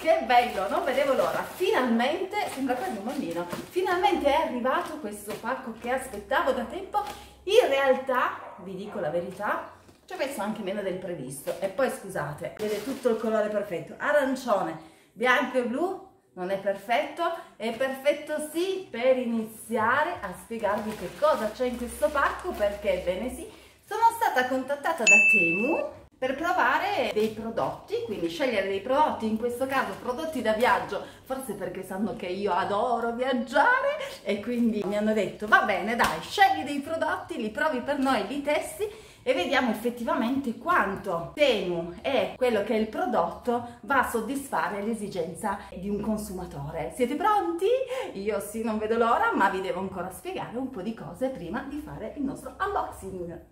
che bello, non vedevo l'ora. Finalmente, sembra quasi un bambino, finalmente è arrivato questo pacco che aspettavo da tempo. In realtà, vi dico la verità, ci ho messo anche meno del previsto. E poi scusate, vede tutto il colore perfetto, arancione, bianco e blu. Non è perfetto? È perfetto sì per iniziare a spiegarvi che cosa c'è in questo pacco, perché ebbene sì, sono stata contattata da Temu per provare dei prodotti, quindi scegliere dei prodotti, in questo caso prodotti da viaggio, forse perché sanno che io adoro viaggiare e quindi mi hanno detto va bene dai, scegli dei prodotti, li provi per noi, li testi e vediamo effettivamente quanto Temu e quello che è il prodotto va a soddisfare l'esigenza di un consumatore. Siete pronti? Io sì, non vedo l'ora, ma vi devo ancora spiegare un po' di cose prima di fare il nostro unboxing.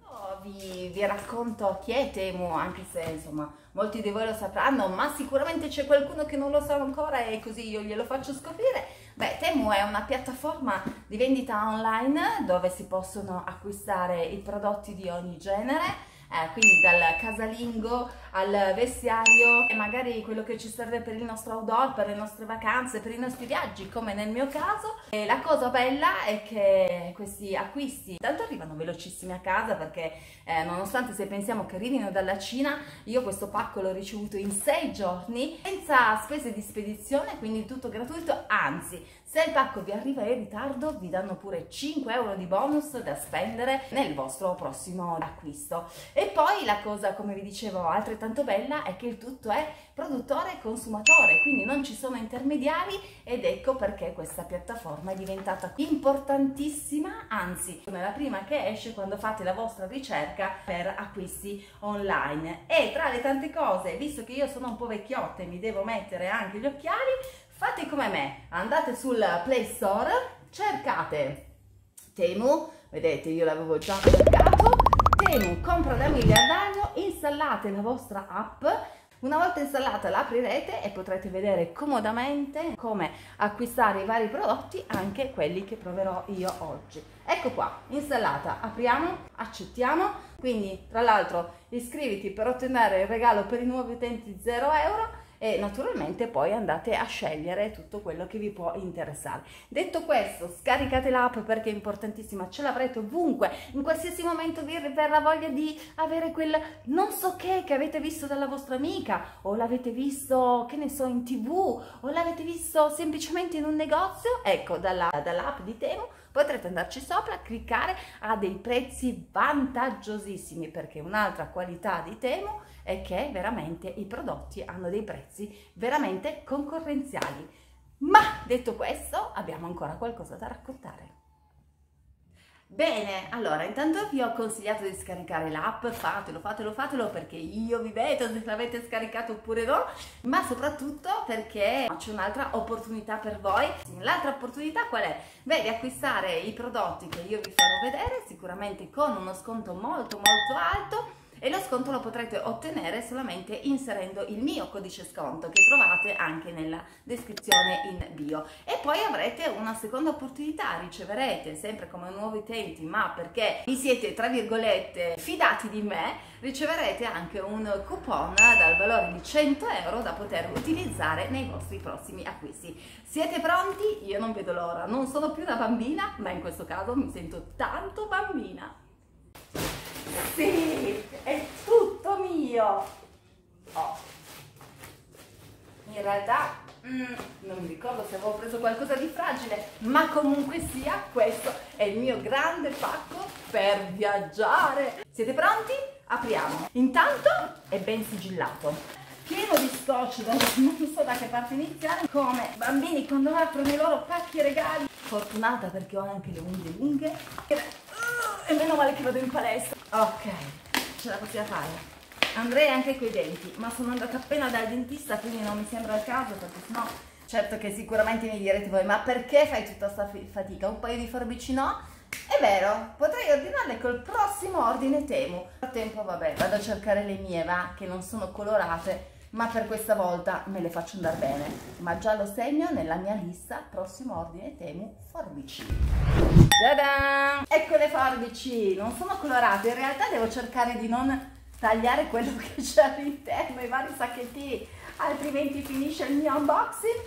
Vi racconto chi è Temu, anche se insomma molti di voi lo sapranno, ma sicuramente c'è qualcuno che non lo sa ancora e così io glielo faccio scoprire. Beh, Temu è una piattaforma di vendita online dove si possono acquistare i prodotti di ogni genere, quindi dal casalingo al vestiario e magari quello che ci serve per il nostro outdoor, per le nostre vacanze, per i nostri viaggi, come nel mio caso. E la cosa bella è che questi acquisti tanto arrivano velocissimi a casa, perché nonostante se pensiamo che arrivino dalla Cina, io questo pacco l'ho ricevuto in 6 giorni senza spese di spedizione, quindi tutto gratuito, anzi se il pacco vi arriva in ritardo vi danno pure 5 euro di bonus da spendere nel vostro prossimo acquisto. E poi la cosa, come vi dicevo, altrettanto bella è che il tutto è produttore e consumatore, quindi non ci sono intermediari, ed ecco perché questa piattaforma è diventata importantissima, anzi è la prima che esce quando fate la vostra ricerca per acquisti online. E tra le tante cose, visto che io sono un po' vecchiotta e mi devo mettere anche gli occhiali, fate come me, andate sul Play Store, cercate Temu, vedete io l'avevo già cercato, Temu compra da miliardario, installate la vostra app. Una volta installata la aprirete e potrete vedere comodamente come acquistare i vari prodotti, anche quelli che proverò io oggi. Ecco qua, installata, apriamo, accettiamo, quindi tra l'altro iscriviti per ottenere il regalo per i nuovi utenti 0 euro e naturalmente poi andate a scegliere tutto quello che vi può interessare. Detto questo, scaricate l'app perché è importantissima, ce l'avrete ovunque, in qualsiasi momento vi verrà voglia di avere quel non so che avete visto dalla vostra amica, o l'avete visto, che ne so, in TV, o l'avete visto semplicemente in un negozio. Ecco, dall'app di Temu potrete andarci sopra, cliccare, ha dei prezzi vantaggiosissimi, perché un'altra qualità di Temu è che veramente i prodotti hanno dei prezzi veramente concorrenziali. Ma detto questo, abbiamo ancora qualcosa da raccontare. Bene, allora intanto vi ho consigliato di scaricare l'app, fatelo perché io vi vedo se l'avete scaricato oppure no, ma soprattutto perché c'è un'altra opportunità per voi. L'altra opportunità qual è? Beh, di acquistare i prodotti che io vi farò vedere, sicuramente con uno sconto molto alto, e lo sconto lo potrete ottenere solamente inserendo il mio codice sconto che trovate anche nella descrizione in bio. E poi avrete una seconda opportunità, riceverete sempre come nuovi utenti, ma perché vi siete tra virgolette fidati di me, riceverete anche un coupon dal valore di 100 euro da poter utilizzare nei vostri prossimi acquisti. Siete pronti? Io non vedo l'ora, non sono più una bambina, ma in questo caso mi sento tanto bambina. Sì, è tutto mio. Oh. In realtà non mi ricordo se avevo preso qualcosa di fragile, ma comunque sia, questo è il mio grande pacco per viaggiare. Siete pronti? Apriamo. Intanto è ben sigillato, pieno di scotch, non so da che parte iniziare, come bambini quando aprono i loro pacchi e regali. Fortunata perché ho anche le unghie lunghe e meno male che vado in palestra. Ok, ce la possiamo fare. Andrei anche coi denti, ma sono andata appena dal dentista, quindi non mi sembra il caso, perché sennò certo che sicuramente mi direte voi, ma perché fai tutta questa fatica? Un paio di forbici no? È vero, potrei ordinarle col prossimo ordine Temu. Nel frattempo vabbè, vado a cercare le mie, va, che non sono colorate, ma per questa volta me le faccio andare bene. Ma già lo segno nella mia lista, prossimo ordine Temu, forbici. Ta-da! Ecco le forbici, non sono colorate, in realtà devo cercare di non tagliare quello che c'è all'interno, i vari sacchettini. altrimenti finisce il mio unboxing.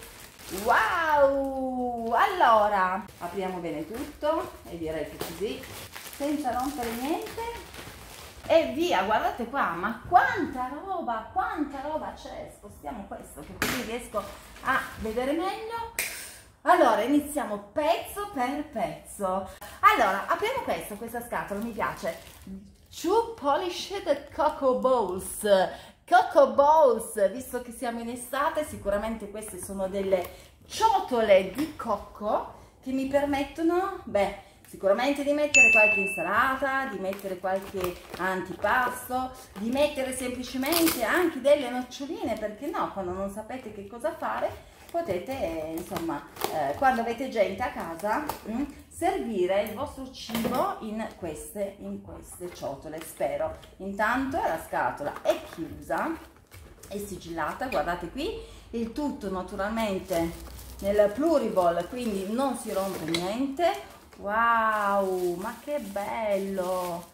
Wow! Allora, apriamo bene tutto e direi che così, senza rompere niente. E via, guardate qua, ma quanta roba c'è. Spostiamo questo che così riesco a vedere meglio. Allora, iniziamo pezzo per pezzo. Allora, apriamo questa scatola, mi piace. Two Polished Cocoa Bowls. Cocoa Bowls, visto che siamo in estate, sicuramente queste sono delle ciotole di cocco che mi permettono, beh, sicuramente di mettere qualche insalata, di mettere qualche antipasto, di mettere semplicemente anche delle noccioline, perché no, quando non sapete che cosa fare, potete, insomma, quando avete gente a casa, servire il vostro cibo in queste ciotole, spero. Intanto la scatola è chiusa, è sigillata, guardate qui, il tutto naturalmente nel pluriball, quindi non si rompe niente. Wow, ma che bello!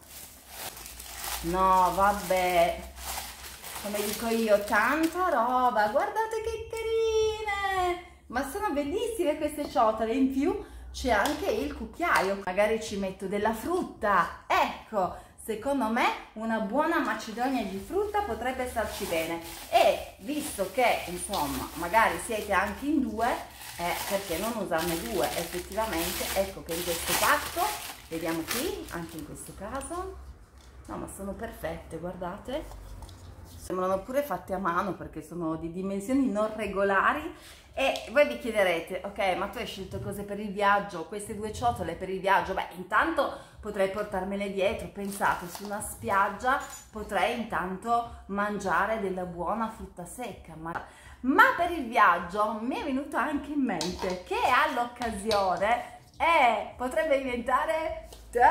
No, vabbè, come dico io, tanta roba, guardate che carine! Ma sono bellissime queste ciotole, in più c'è anche il cucchiaio, magari ci metto della frutta, ecco, secondo me una buona macedonia di frutta potrebbe starci bene. E visto che, insomma, magari siete anche in due, perché non usarne due? Effettivamente, ecco che in questo pacco, vediamo qui, anche in questo caso, no, ma sono perfette, guardate, sembrano pure fatte a mano perché sono di dimensioni non regolari. E voi vi chiederete, ok, ma tu hai scelto cose per il viaggio, queste due ciotole per il viaggio? Beh, intanto potrei portarmele dietro, pensate, su una spiaggia potrei intanto mangiare della buona frutta secca, ma per il viaggio mi è venuto anche in mente che all'occasione potrebbe diventare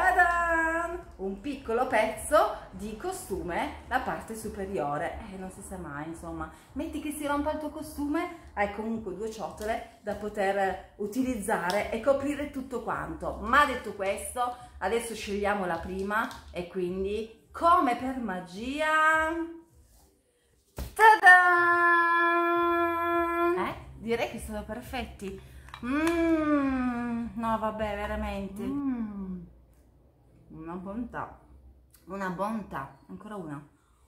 un piccolo pezzo di costume, la parte superiore, non si sa mai, insomma, metti che si rompa il tuo costume, hai comunque due ciotole da poter utilizzare e coprire tutto quanto. Ma detto questo, adesso scegliamo la prima e quindi, come per magia, direi che sono perfetti. No, vabbè, veramente una bontà, ancora una.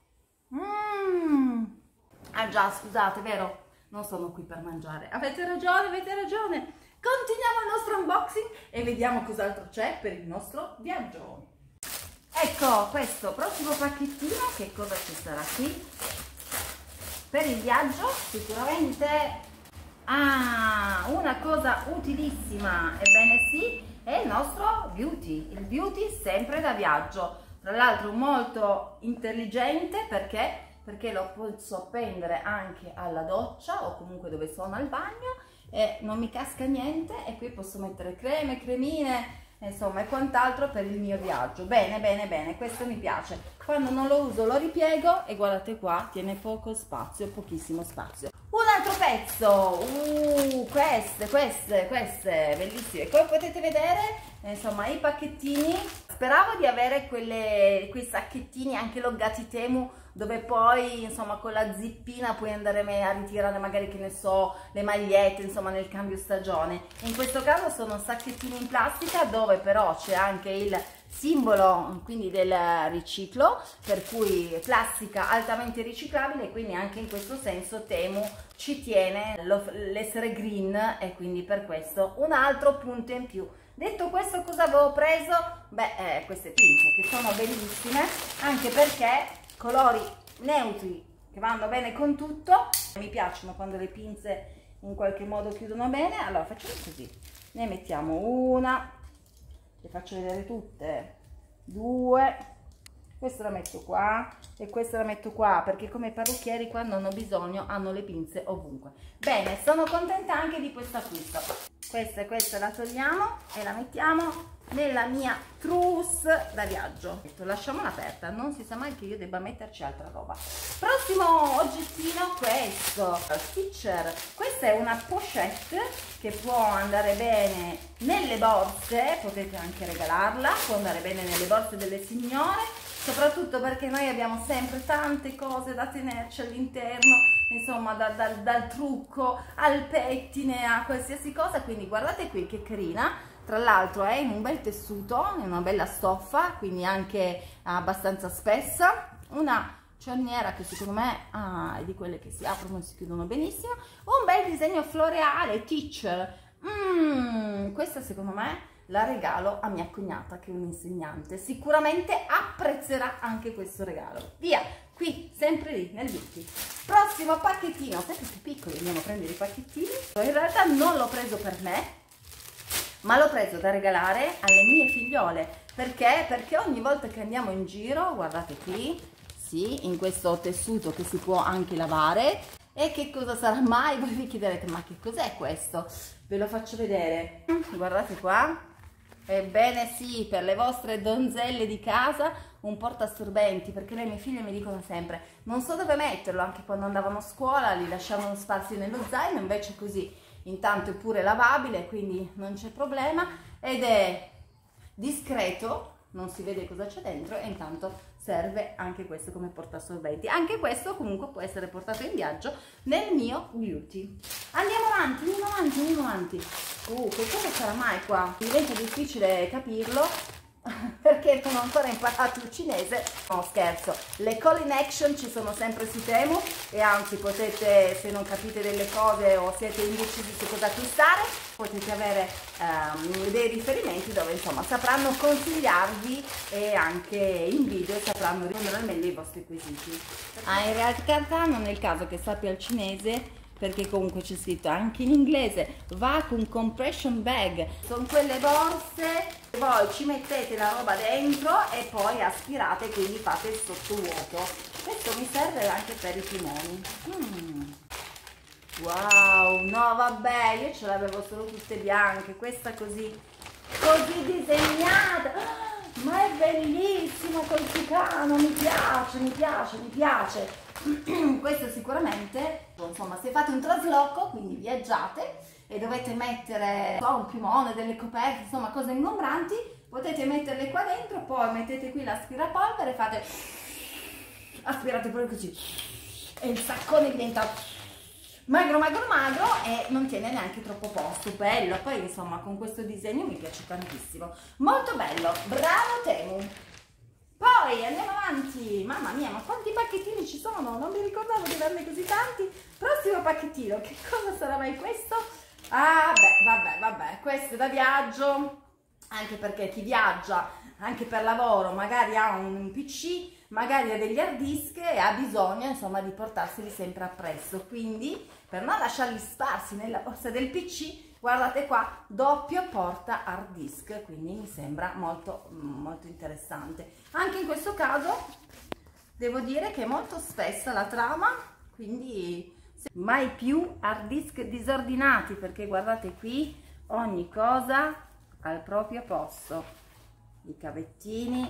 Ah già, scusate, vero, non sono qui per mangiare, avete ragione. Continuiamo il nostro unboxing e vediamo cos'altro c'è per il nostro viaggio. Ecco questo prossimo pacchettino, che cosa ci sarà qui per il viaggio? Sicuramente una cosa utilissima, ebbene sì, è il nostro beauty, il beauty sempre da viaggio, tra l'altro molto intelligente perché lo posso appendere anche alla doccia o comunque dove sono al bagno e non mi casca niente, e qui posso mettere creme, cremine, insomma, e quant'altro per il mio viaggio. Bene, questo mi piace. Quando non lo uso lo ripiego e guardate qua, tiene poco spazio, pochissimo spazio. Un altro pezzo, queste bellissime, come potete vedere, insomma, i pacchettini, speravo di avere quei sacchettini anche logati Temu, dove poi, insomma, con la zippina puoi andare a ritirare magari, che ne so, le magliette, insomma, nel cambio stagione. In questo caso sono sacchettini in plastica, dove però c'è anche il simbolo, quindi, del riciclo, per cui plastica altamente riciclabile, quindi anche in questo senso Temu ci tiene l'essere green, e quindi per questo un altro punto in più. Detto questo, cosa avevo preso? Beh, queste pinze che sono bellissime, anche perché colori neutri che vanno bene con tutto. Mi piacciono quando le pinze in qualche modo chiudono bene. Allora facciamo così, ne mettiamo una, le faccio vedere tutte, due, questa la metto qua e questa la metto qua, perché come i parrucchieri quando hanno bisogno hanno le pinze ovunque. Bene, sono contenta anche di questo acquisto. Questa la togliamo e la mettiamo nella mia trousse da viaggio. Lasciamola aperta, non si sa mai che io debba metterci altra roba. Prossimo oggettino, questo Stitcher. Questa è una pochette che può andare bene nelle borse, potete anche regalarla, può andare bene nelle borse delle signore, soprattutto perché noi abbiamo sempre tante cose da tenerci all'interno, insomma dal trucco al pettine a qualsiasi cosa, quindi guardate qui che carina, tra l'altro è in un bel tessuto, in una bella stoffa, quindi anche abbastanza spessa, una cerniera che secondo me è di quelle che si aprono e si chiudono benissimo, un bel disegno floreale, teacher, questa secondo me la regalo a mia cognata che è un'insegnante, sicuramente apprezzerà anche questo regalo. Via, qui, sempre lì, nel beauty. Prossimo pacchettino, sempre più piccoli, andiamo a prendere i pacchettini. In realtà non l'ho preso per me, ma l'ho preso da regalare alle mie figliole. Perché? Perché ogni volta che andiamo in giro, guardate qui, sì, in questo tessuto che si può anche lavare. E che cosa sarà mai? Voi vi chiederete, ma che cos'è questo? Ve lo faccio vedere. Guardate qua. Ebbene sì, per le vostre donzelle di casa un portaassorbenti, perché le mie figlie mi dicono sempre non so dove metterlo, anche quando andavano a scuola li lasciavano sparsi nello zaino, invece così intanto è pure lavabile, quindi non c'è problema, ed è discreto, non si vede cosa c'è dentro, e intanto serve anche questo come portaassorbenti. Anche questo comunque può essere portato in viaggio nel mio beauty. Andiamo avanti, andiamo avanti, andiamo avanti. Che cosa sarà mai qua? Diventa difficile capirlo perché non ho ancora imparato il cinese. No, scherzo, le call in action ci sono sempre su Temu, e anzi potete, se non capite delle cose o siete indecisi su cosa acquistare, potete avere dei riferimenti dove insomma sapranno consigliarvi, e anche in video sapranno rispondere al meglio ai vostri quesiti. In realtà non è il caso che sappia il cinese, perché comunque c'è scritto anche in inglese vacuum compression bag, sono quelle borse, voi ci mettete la roba dentro e poi aspirate, quindi fate il sottovuoto. Questo mi serve anche per i timoni. Wow, no vabbè, io ce l'avevo solo tutte bianche, questa così disegnata, ma è bellissima col tucano, mi piace, mi piace, mi piace. Questo sicuramente, insomma, se fate un trasloco, quindi viaggiate e dovete mettere un piumone, delle coperte, insomma cose ingombranti, potete metterle qua dentro, poi mettete qui l'aspirapolvere, fate, aspirate proprio così e il saccone diventa magro magro magro e non tiene neanche troppo posto. Bello, poi insomma con questo disegno mi piace tantissimo, molto bello, bravo Temu. Poi andiamo avanti, mamma mia, ma quanti pacchettini ci sono? Non mi ricordavo di averne così tanti. Prossimo pacchettino, che cosa sarà mai questo? Ah beh, vabbè, questo è da viaggio, anche perché chi viaggia anche per lavoro magari ha un PC, magari ha degli hard disk e ha bisogno insomma di portarseli sempre appresso, quindi per non lasciarli sparsi nella borsa del PC, guardate qua, doppio porta hard disk, quindi mi sembra molto molto interessante. Anche in questo caso devo dire che è molto spessa la trama, quindi mai più hard disk disordinati, perché guardate qui ogni cosa al proprio posto. I cavettini,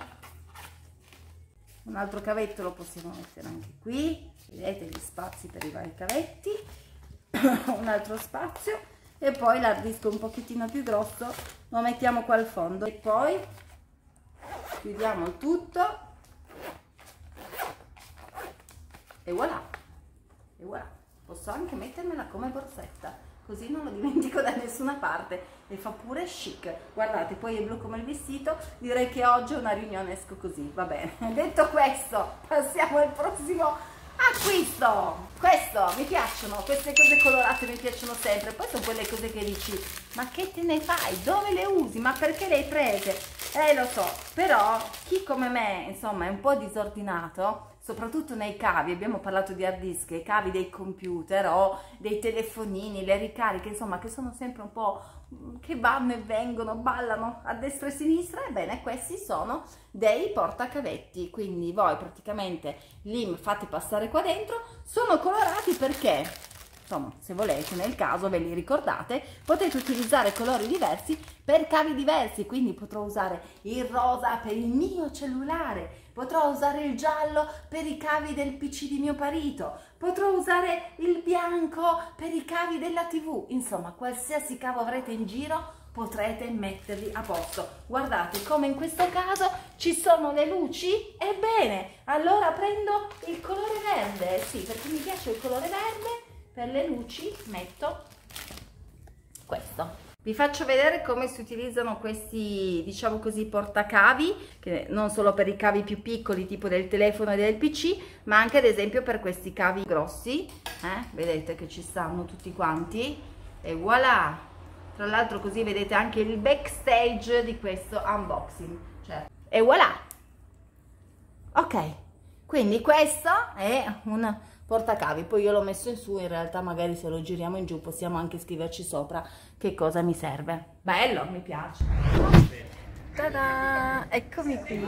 un altro cavetto lo possiamo mettere anche qui, vedete gli spazi per i vari cavetti, un altro spazio, e poi l'hard disk un pochettino più grosso lo mettiamo qua al fondo, e poi chiudiamo il tutto e voilà, e voilà. Posso anche mettermela come borsetta, così non lo dimentico da nessuna parte e fa pure chic. Guardate, poi è blu come il vestito, direi che oggi è una riunione, esco così, va bene. Detto questo, passiamo al prossimo acquisto. Questo, mi piacciono, queste cose colorate mi piacciono sempre, poi sono quelle cose che dici, ma che te ne fai? Dove le usi? Ma perché le hai prese? Lo so, però chi come me, insomma, è un po' disordinato, soprattutto nei cavi, abbiamo parlato di hard disk, i cavi dei computer o dei telefonini, le ricariche, insomma, che sono sempre un po' che vanno e vengono, ballano a destra e a sinistra. Ebbene, questi sono dei portacavetti, quindi voi praticamente li fate passare qua dentro, sono colorati perché, insomma, se volete, nel caso ve li ricordate, potete utilizzare colori diversi per cavi diversi, quindi potrò usare il rosa per il mio cellulare, potrò usare il giallo per i cavi del PC di mio marito, potrò usare il bianco per i cavi della TV, insomma, qualsiasi cavo avrete in giro, potrete metterli a posto. Guardate come in questo caso ci sono le luci, ebbene allora prendo il colore verde, sì, perché mi piace il colore verde. Per le luci metto questo. Vi faccio vedere come si utilizzano questi, diciamo così, portacavi, che non solo per i cavi più piccoli tipo del telefono e del PC, ma anche ad esempio per questi cavi grossi, vedete che ci stanno tutti quanti, e voilà! Tra l'altro così vedete anche il backstage di questo unboxing, cioè, e voilà! Ok, quindi questo è un portacavi, poi io l'ho messo in su, in realtà magari se lo giriamo in giù possiamo anche scriverci sopra che cosa mi serve. Bello, mi piace. Tada! Eccomi qui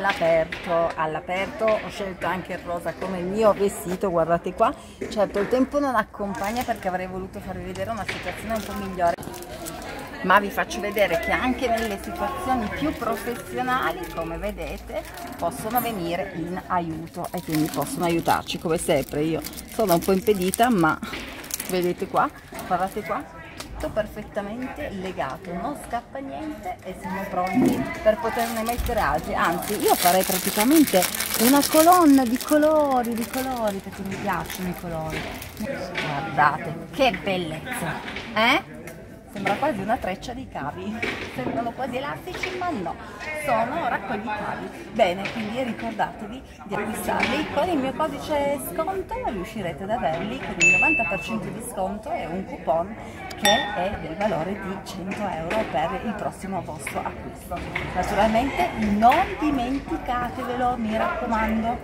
all'aperto, ho scelto anche il rosa come il mio vestito, guardate qua. Certo il tempo non accompagna perché avrei voluto farvi vedere una situazione un po' migliore, ma vi faccio vedere che anche nelle situazioni più professionali, come vedete, possono venire in aiuto e quindi possono aiutarci. Come sempre io sono un po' impedita, ma vedete qua, guardate qua, tutto perfettamente legato, non scappa niente e siamo pronti per poterne mettere altri. Anzi, io farei praticamente una colonna di colori, perché mi piacciono i colori. Guardate che bellezza, Sembra quasi una treccia di cavi, sembrano quasi elastici, ma no, sono raccoglicavi. Bene, quindi ricordatevi di acquistarli con il mio codice sconto, riuscirete ad averli con il 90% di sconto e un coupon che è del valore di 100 euro per il prossimo vostro acquisto. Naturalmente non dimenticatevelo, mi raccomando.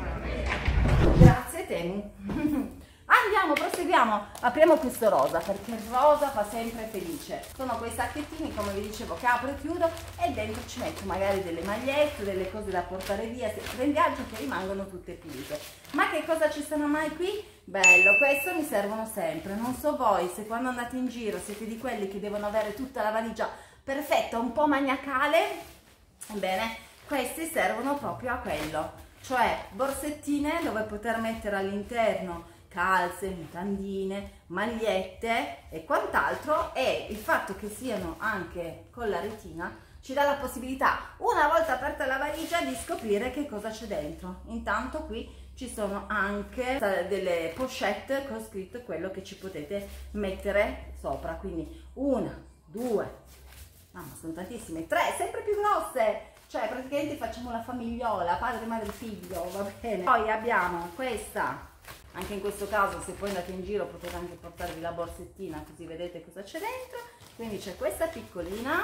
Grazie Temu. Andiamo, proseguiamo, apriamo questo rosa perché il rosa fa sempre felice. Sono quei sacchettini, come vi dicevo, che apro e chiudo e dentro ci metto magari delle magliette, delle cose da portare via sempre in viaggio che rimangono tutte pulite. Ma che cosa ci sono mai qui? Bello, questo mi servono sempre. Non so voi se quando andate in giro siete di quelli che devono avere tutta la valigia perfetta, un po' maniacale. Ebbene, questi servono proprio a quello, cioè borsettine dove poter mettere all'interno calze, mutandine, magliette e quant'altro, e il fatto che siano anche con la retina ci dà la possibilità, una volta aperta la valigia, di scoprire che cosa c'è dentro. Intanto qui ci sono anche delle pochette con scritto quello che ci potete mettere sopra, quindi una, due, mamma sono tantissime, tre, sempre più grosse, cioè praticamente facciamo la famigliola, padre, madre, figlio, va bene. Poi abbiamo questa. Anche in questo caso, se poi andate in giro, potete anche portarvi la borsettina così vedete cosa c'è dentro. Quindi c'è questa piccolina,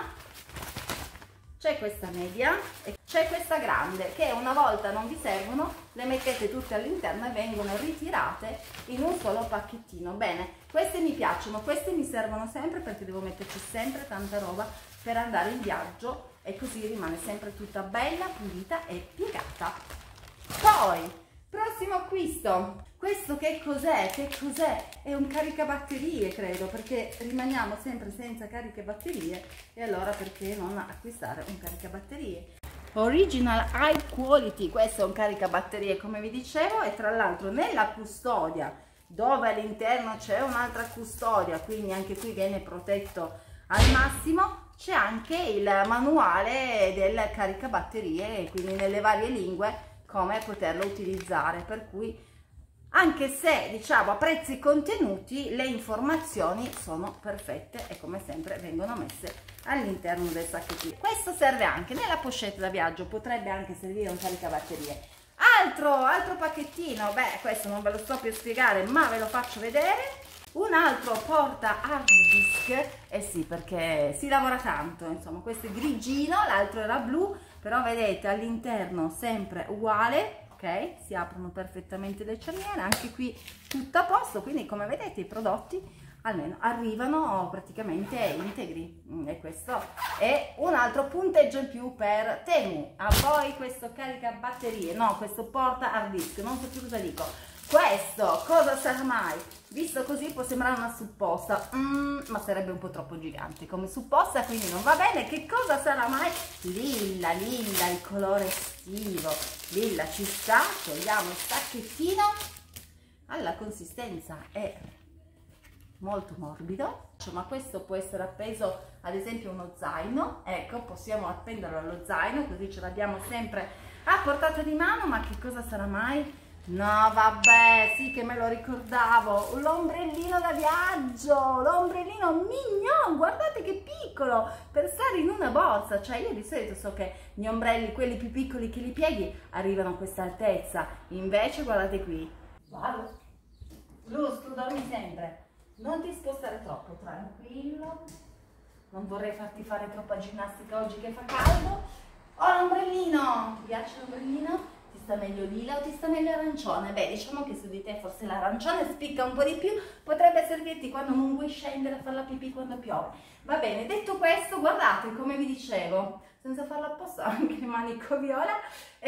c'è questa media e c'è questa grande, che una volta non vi servono, le mettete tutte all'interno e vengono ritirate in un solo pacchettino. Bene, queste mi piacciono, queste mi servono sempre perché devo metterci sempre tanta roba per andare in viaggio e così rimane sempre tutta bella, pulita e piegata. Poi prossimo acquisto, questo che cos'è? Che cos'è? È un caricabatterie, credo, perché rimaniamo sempre senza caricabatterie e allora perché non acquistare un caricabatterie? Original High Quality, questo è un caricabatterie come vi dicevo, e tra l'altro nella custodia, dove all'interno c'è un'altra custodia, quindi anche qui viene protetto al massimo, c'è anche il manuale del caricabatterie, quindi nelle varie lingue come poterlo utilizzare, per cui anche se diciamo a prezzi contenuti le informazioni sono perfette e come sempre vengono messe all'interno del sacchettino. Questo serve anche nella pochette da viaggio, potrebbe anche servire un caricabatterie. Altro pacchettino, beh questo non ve lo sto per spiegare ma ve lo faccio vedere. Un altro porta hard disk, eh sì perché si lavora tanto, insomma questo è grigino, l'altro era blu, però vedete all'interno sempre uguale, ok? Si aprono perfettamente le cerniere, anche qui tutto a posto, quindi come vedete i prodotti almeno arrivano praticamente integri e questo è un altro punteggio in più per Temu. A poi questo caricabatterie, no questo porta hard disk, non so più cosa dico. Questo cosa sarà mai? Visto così può sembrare una supposta, ma sarebbe un po' troppo gigante come supposta, quindi non va bene. Che cosa sarà mai? Lilla, il colore estivo. Lilla ci sta, togliamo il sacchettino. Alla consistenza è molto morbido, ma questo può essere appeso ad esempio a uno zaino. Ecco, possiamo appenderlo allo zaino, così ce l'abbiamo sempre a portata di mano. Ma che cosa sarà mai? No, vabbè, sì che me lo ricordavo, l'ombrellino da viaggio, l'ombrellino mignon, guardate che piccolo, per stare in una borsa. Cioè io di solito so che gli ombrelli, quelli più piccoli che li pieghi, arrivano a questa altezza, invece guardate qui, vado, Luz, tu dormi sempre, non ti spostare troppo, tranquillo, non vorrei farti fare troppa ginnastica oggi che fa caldo. Ho l'ombrellino, ti piace l'ombrellino? Ti sta meglio lila o ti sta meglio arancione? Beh, diciamo che su di te forse l'arancione spicca un po' di più, potrebbe servirti quando non vuoi scendere a fare la pipì quando piove. Va bene, detto questo, guardate, come vi dicevo, senza farlo apposta anche il manico viola,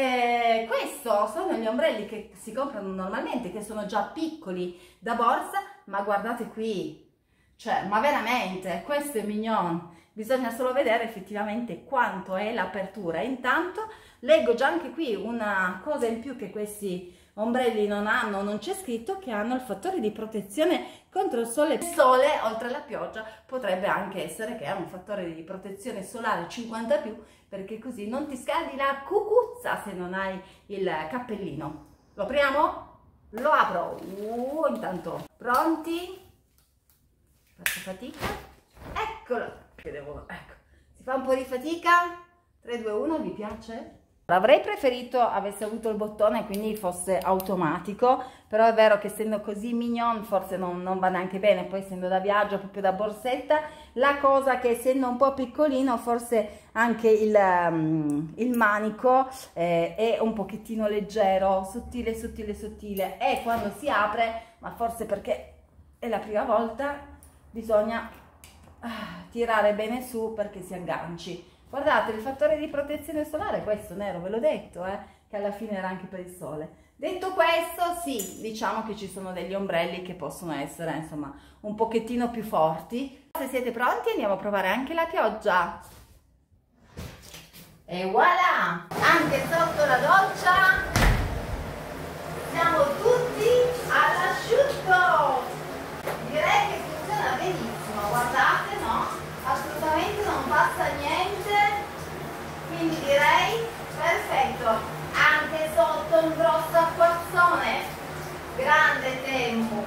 questo sono gli ombrelli che si comprano normalmente, che sono già piccoli da borsa, ma guardate qui, cioè, ma veramente, questo è mignon. Bisogna solo vedere effettivamente quanto è l'apertura. Intanto leggo già anche qui una cosa in più che questi ombrelli non hanno, non c'è scritto che hanno il fattore di protezione contro il sole. Il sole, oltre alla pioggia, potrebbe anche essere che ha un fattore di protezione solare 50+, perché così non ti scaldi la cucuzza se non hai il cappellino. Lo apriamo? Lo apro. Intanto, pronti? Faccio fatica. Eccolo. Ecco, si fa un po' di fatica. 3, 2, 1, vi piace? Avrei preferito avesse avuto il bottone, quindi fosse automatico, però è vero che essendo così mignon forse non va neanche bene, poi essendo da viaggio, proprio da borsetta, la cosa che essendo un po' piccolino forse anche il manico è un pochettino leggero, sottile, sottile, sottile, e quando si apre, ma forse perché è la prima volta, bisogna tirare bene su perché si agganci. Guardate, il fattore di protezione solare, questo nero, ve l'ho detto, che alla fine era anche per il sole. Detto questo, sì, diciamo che ci sono degli ombrelli che possono essere, insomma, un pochettino più forti. Se siete pronti andiamo a provare anche la pioggia. E voilà! Anche sotto la doccia siamo tutti all'asciutto! Direi che funziona benissimo, guardate, no? Assolutamente non passa niente, quindi direi perfetto. Anche sotto un grosso acquazzone, grande Temu,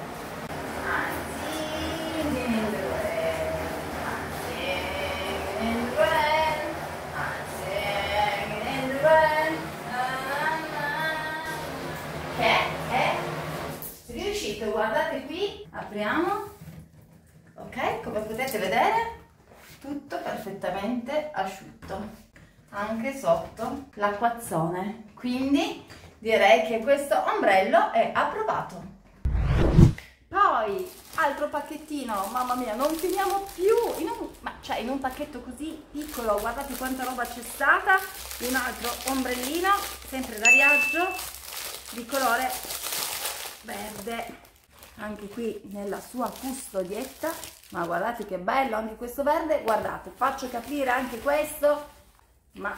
riuscite, guardate qui, apriamo, ok, come potete vedere tutto perfettamente asciutto anche sotto l'acquazzone, quindi direi che questo ombrello è approvato. Poi altro pacchettino, mamma mia, non finiamo più in un pacchetto così piccolo, guardate quanta roba c'è stata. Un altro ombrellino sempre da viaggio di colore verde, anche qui nella sua custodietta, ma guardate che bello anche questo verde. Guardate, faccio capire anche questo, ma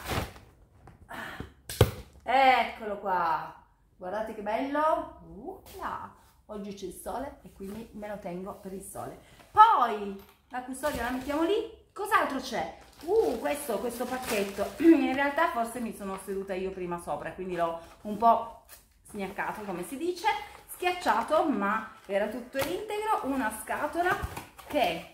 eccolo qua, guardate che bello. Oggi c'è il sole e quindi me lo tengo per il sole. Poi la custodia la mettiamo lì. Cos'altro c'è? Questo pacchetto, in realtà forse mi sono seduta io prima sopra, quindi l'ho un po' sgnaccato, come si dice, schiacciato, ma era tutto integro. Una scatola che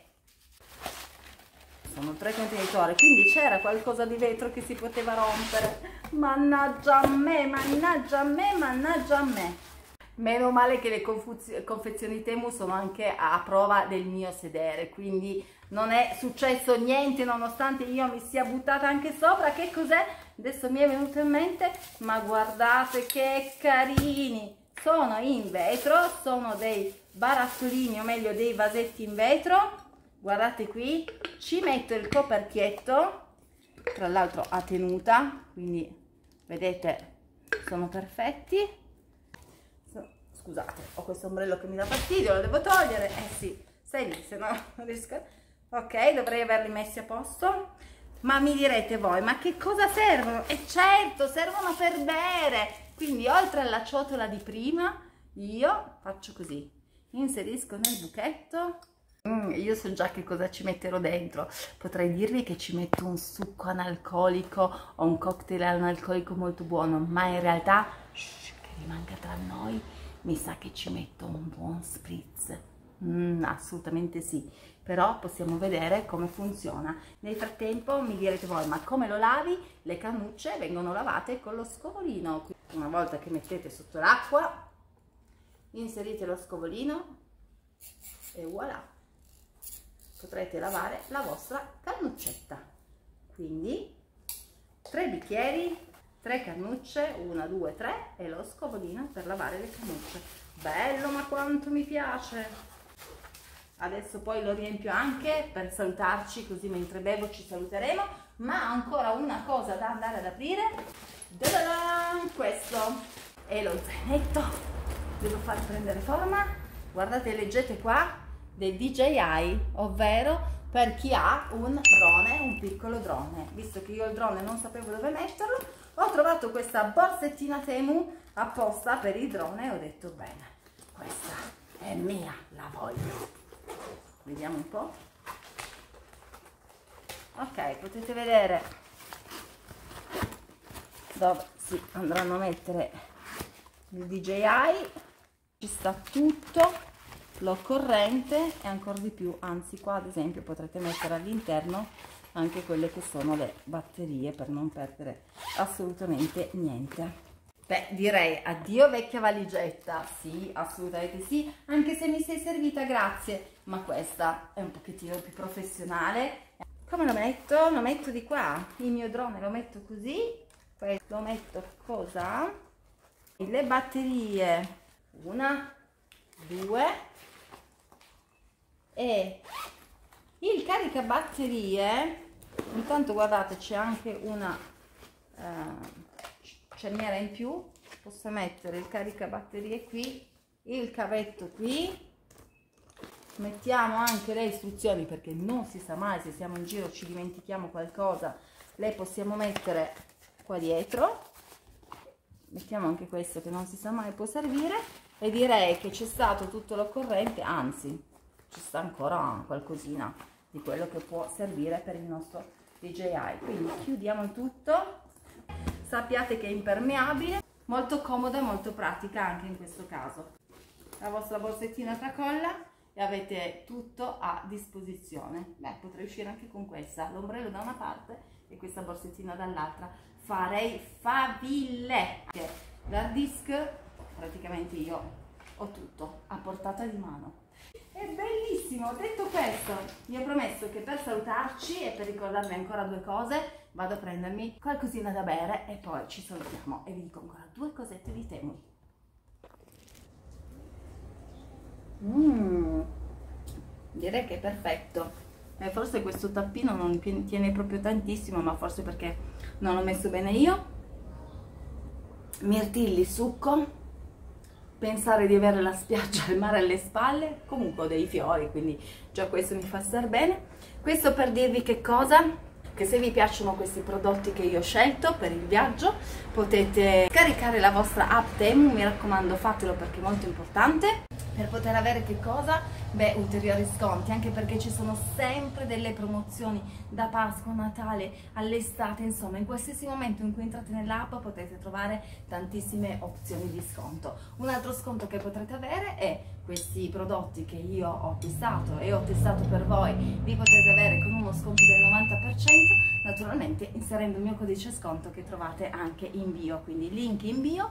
sono 3 contenitori, quindi c'era qualcosa di vetro che si poteva rompere. Mannaggia a me, mannaggia a me, mannaggia a me. Meno male che le confezioni Temu sono anche a prova del mio sedere, quindi non è successo niente nonostante io mi sia buttata anche sopra. Che cos'è? Adesso mi è venuto in mente, ma guardate che carini! Sono in vetro, sono dei barattolini, o meglio dei vasetti in vetro. Guardate qui, ci metto il coperchietto, tra l'altro a tenuta, quindi vedete sono perfetti. Scusate, ho questo ombrello che mi dà fastidio, lo devo togliere. Sì, stai lì, se no non riesco. Ok, dovrei averli messi a posto. Ma mi direte voi, ma che cosa servono? E certo, servono per bere. Quindi oltre alla ciotola di prima, io faccio così. Inserisco nel buchetto Io so già che cosa ci metterò dentro. Potrei dirvi che ci metto un succo analcolico o un cocktail analcolico molto buono, ma in realtà, shh, che rimanga tra noi, mi sa che ci metto un buon spritz. Assolutamente sì, però possiamo vedere come funziona. Nel frattempo mi direte voi, ma come lo lavi? Le cannucce vengono lavate con lo scovolino. Una volta che mettete sotto l'acqua, inserite lo scovolino e voilà, potrete lavare la vostra cannuccetta. Quindi 3 bicchieri, 3 cannucce, 1, 2, 3 e lo scovolino per lavare le cannucce. Bello, ma quanto mi piace! Adesso poi lo riempio anche per salutarci, così mentre bevo ci saluteremo, ma ancora una cosa da andare ad aprire. Questo è lo zainetto, devo far prendere forma. Guardate, leggete qua, del DJI, ovvero per chi ha un drone, un piccolo drone. Visto che io il drone non sapevo dove metterlo, ho trovato questa borsettina Temu apposta per il drone e ho detto bene, questa è mia, la voglio. Vediamo un po'. Ok, potete vedere dove si andranno a mettere il DJI. Ci sta tutto, l'occorrente e ancora di più, anzi qua ad esempio potrete mettere all'interno anche quelle che sono le batterie per non perdere assolutamente niente. Beh, direi addio vecchia valigetta, sì, assolutamente sì, anche se mi sei servita, grazie, ma questa è un pochettino più professionale. Come lo metto? Lo metto di qua, il mio drone lo metto così, poi lo metto cosa? Le batterie, 1, 2 e il caricabatterie. Intanto guardate, c'è anche una cerniera in più, posso mettere il caricabatterie qui, il cavetto qui, mettiamo anche le istruzioni perché non si sa mai, se siamo in giro ci dimentichiamo qualcosa, le possiamo mettere qua dietro. Mettiamo anche questo che non si sa mai, può servire, e direi che c'è stato tutto l'occorrente, anzi ci sta ancora qualcosina di quello che può servire per il nostro DJI. Quindi chiudiamo tutto. Sappiate che è impermeabile, molto comoda e molto pratica anche in questo caso. La vostra borsettina tracolla e avete tutto a disposizione. Beh, potrei uscire anche con questa, l'ombrello da una parte e questa borsettina dall'altra. Farei faville. L'hard disk, praticamente io ho tutto a portata di mano. È bellissimo. Detto questo, vi ho promesso che per salutarci e per ricordarmi ancora 2 cose vado a prendermi qualcosina da bere e poi ci salutiamo e vi dico ancora 2 cosette di Temu. Direi che è perfetto. Forse questo tappino non tiene proprio tantissimo, ma forse perché non l'ho messo bene io. Mirtilli, succo, pensare di avere la spiaggia e il mare alle spalle, comunque ho dei fiori, quindi già questo mi fa star bene. Questo per dirvi che cosa? Che se vi piacciono questi prodotti che io ho scelto per il viaggio, potete scaricare la vostra app Temu, mi raccomando fatelo perché è molto importante, per poter avere che cosa? Beh, ulteriori sconti, anche perché ci sono sempre delle promozioni da Pasqua, Natale, all'estate, insomma in qualsiasi momento in cui entrate nell'app potete trovare tantissime opzioni di sconto. Un altro sconto che potrete avere è questi prodotti che io ho acquistato e ho testato per voi, vi potete avere con uno sconto del 90%, naturalmente inserendo il mio codice sconto che trovate anche in bio, quindi link in bio.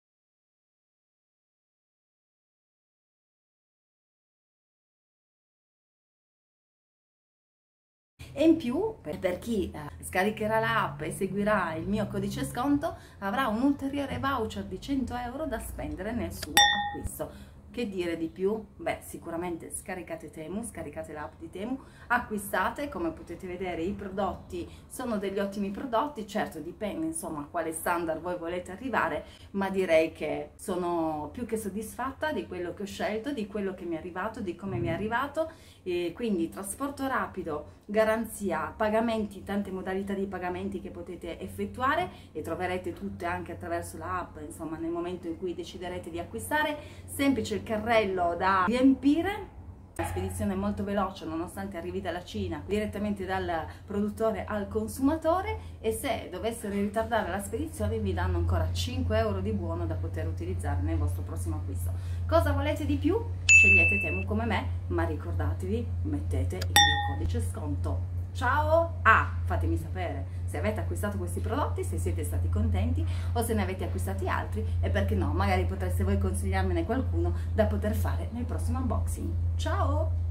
E in più, per chi scaricherà l'app e seguirà il mio codice sconto, avrà un ulteriore voucher di 100 euro da spendere nel suo acquisto. Che dire di più? Beh, sicuramente scaricate Temu, scaricate l'app di Temu, acquistate, come potete vedere i prodotti sono degli ottimi prodotti, certo dipende insomma a quale standard voi volete arrivare, ma direi che sono più che soddisfatta di quello che ho scelto, di quello che mi è arrivato, di come mi è arrivato, e quindi trasporto rapido, garanzia, pagamenti, tante modalità di pagamenti che potete effettuare e troverete tutte anche attraverso l'app, insomma nel momento in cui deciderete di acquistare, semplice il carrello da riempire Una spedizione molto veloce, nonostante arrivi dalla Cina, direttamente dal produttore al consumatore, e se dovessero ritardare la spedizione vi danno ancora 5 euro di buono da poter utilizzare nel vostro prossimo acquisto. Cosa volete di più? Scegliete Temu come me, ma ricordatevi, mettete il mio codice sconto. Ciao! Fatemi sapere se avete acquistato questi prodotti, se siete stati contenti o se ne avete acquistati altri, e perché no, magari potreste voi consigliarmene qualcuno da poter fare nel prossimo unboxing. Ciao!